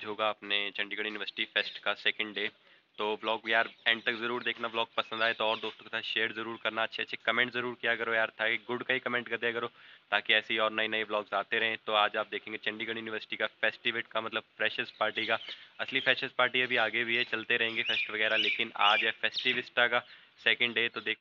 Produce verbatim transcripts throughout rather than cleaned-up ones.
आज होगा अपने चंडीगढ़ यूनिवर्सिटी फेस्ट का सेकंड डे। तो ब्लॉग यार एंड तक ज़रूर देखना, ब्लॉग पसंद आए तो और दोस्तों के साथ शेयर ज़रूर करना, अच्छे अच्छे कमेंट ज़रूर किया करो यार, ताकि गुड का ही कमेंट कर दिया करो ताकि ऐसे ही और नए नए ब्लॉग्स आते रहें। तो आज आप देखेंगे चंडीगढ़ यूनिवर्सिटी का फेस्टिवेट का मतलब फ्रेशर्स पार्टी का, असली फ्रेशर्स पार्टी अभी आगे भी है, चलते रहेंगे फेस्ट वगैरह, लेकिन आज है फेस्टिविस्टा का सेकेंड डे। तो देख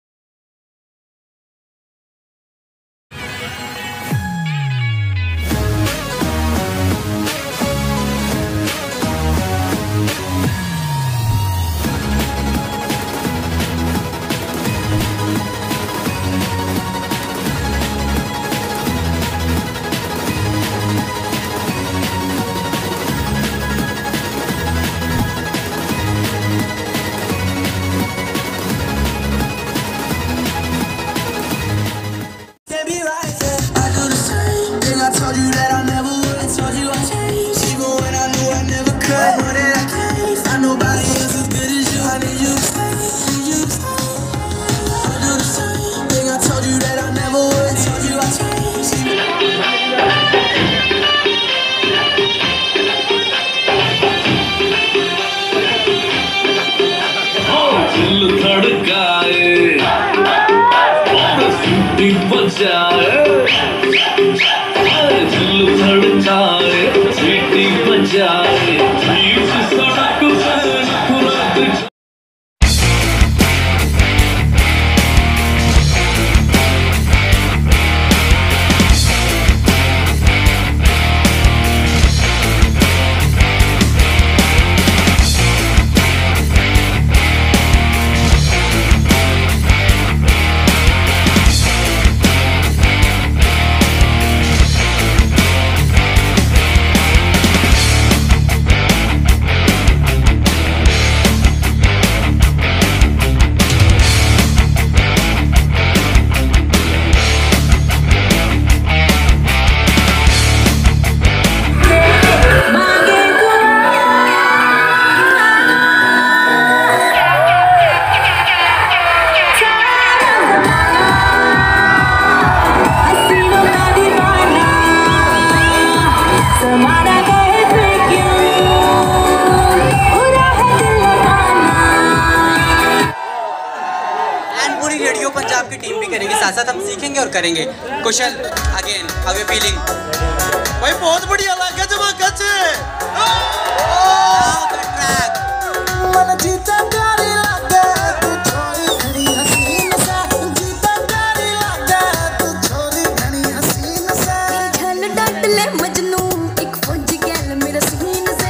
पंजाब की टीम भी करेगी, साथ साथ हम सीखेंगे और करेंगे। Kushal again how you feeling? भाई बहुत बढ़िया लगा धमाका से। मन जीता प्यारी लगे तू छोरी घनी हसीन सा, जीता प्यारी लगे तू छोरी घनी हसीन सा। चल डट ले मजनू एक फौजी गैल मेरा सीन से।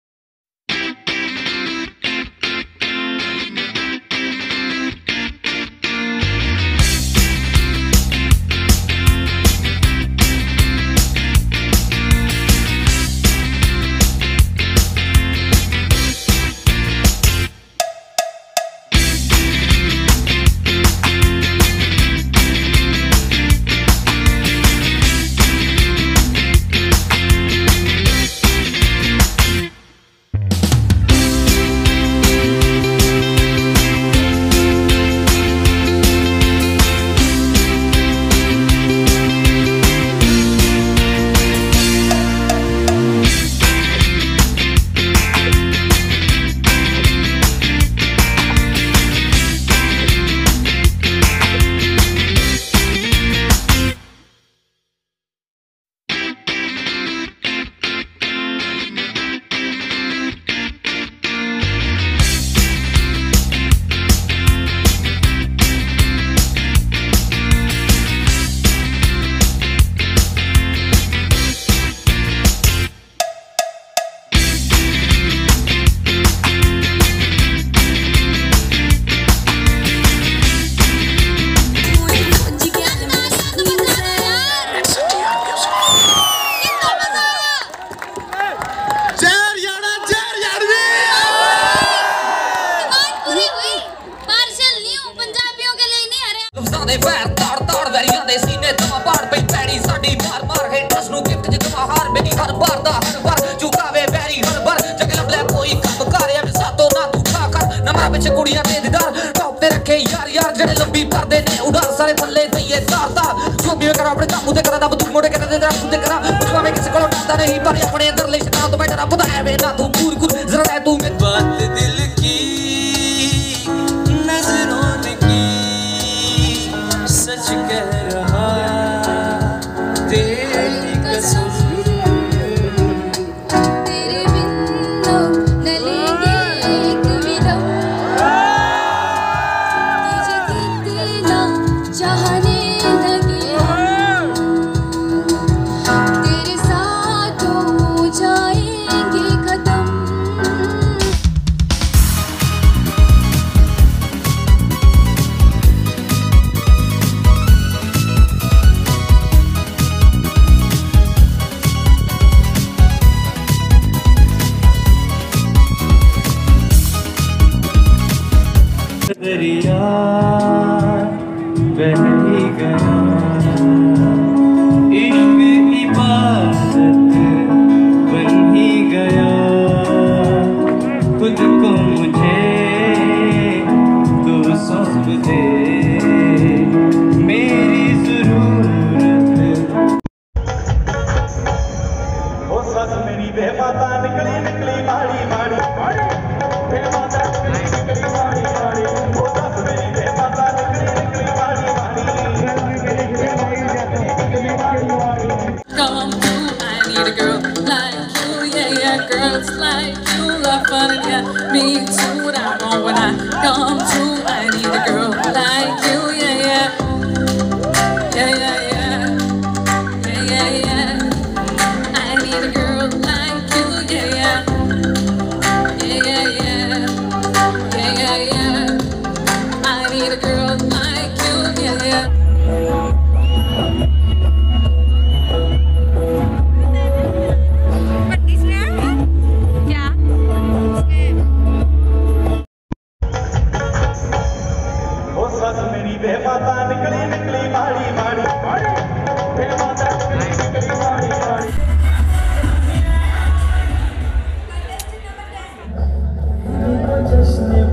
कुड़ियां दे दीदार टॉप ते रखे यार यार जड़े लंबी परदे ने उड़ार सारे थल्ले दईए तार तार जो भी करा अपने काम ते करा ना तू मोड़े करा दे तेरा खुद करा उसका मैं किसी को डरता नहीं पर अपने अंदर ले शना तो मैं डरा खुदा है वे ना तू सस मेरी बेमाता निकली निकली माड़ी माड़ी माड़ी बेमाता निकली निकली माड़ी माड़ी वो सस मेरी बेमाता निकली निकली माड़ी माड़ी Come through, I need a girl like you, yeah, yeah, girls like you love fun, and yeah, me too, what I want when I come through, I need a girl like you, yeah, yeah, yeah, yeah, yeah, yeah, yeah, yeah, I need a girl like you, yeah, yeah, yeah, yeah, yeah, yeah, yeah, yeah, I need a girl like you, yeah, yeah. वो सस मेरी बेमाता निकली निकली माड़ी माड़ी माड़ी बेमाता निकली निकली माड़ी माड़ी जश्न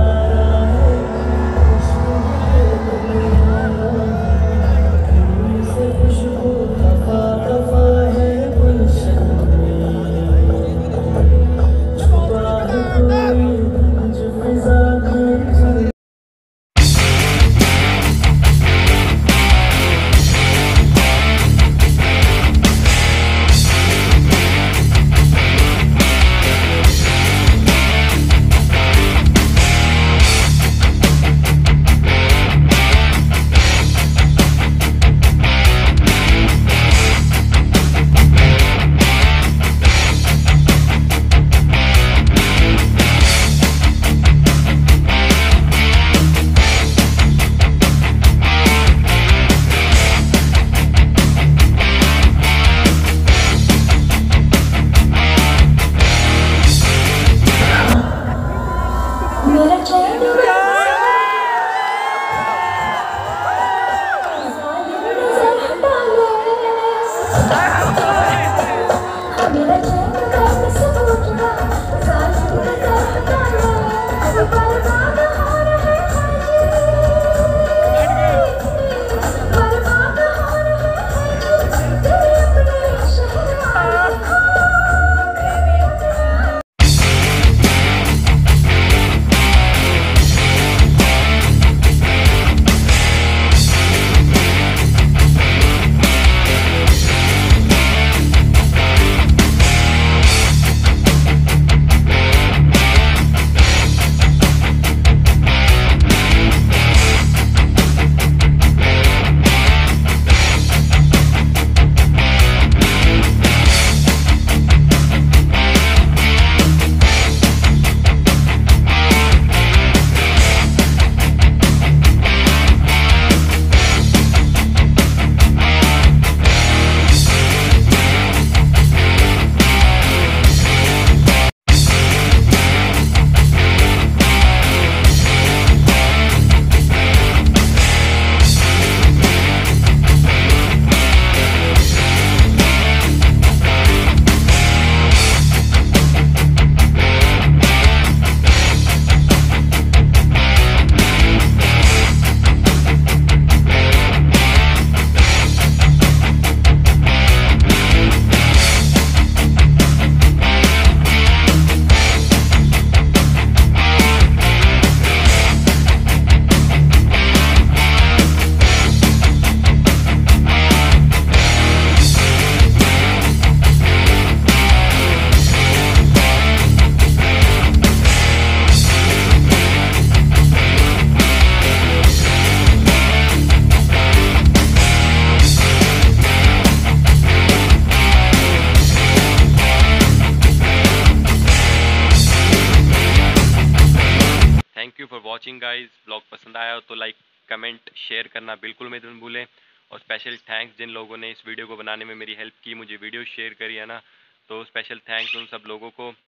thank you for watching guys. Vlog पसंद आया हो तो लाइक कमेंट शेयर करना बिल्कुल मत भूलें। और स्पेशल थैंक्स जिन लोगों ने इस वीडियो को बनाने में मेरी हेल्प की, मुझे वीडियो शेयर करी है ना, तो स्पेशल थैंक्स उन सब लोगों को।